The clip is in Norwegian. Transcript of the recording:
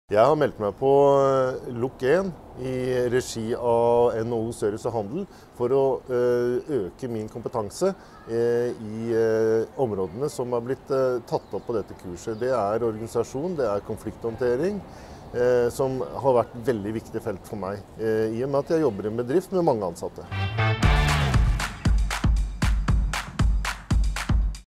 Jeg har meldt meg på LUK 1 i regi av NHO Service og Handel for å øke min kompetanse i områdene som har blitt tatt opp på dette kurset. Det er organisasjon, det er konflikthåndtering, som har vært et veldig viktig felt for meg, i og med at jeg jobber i en bedrift med mange ansatte.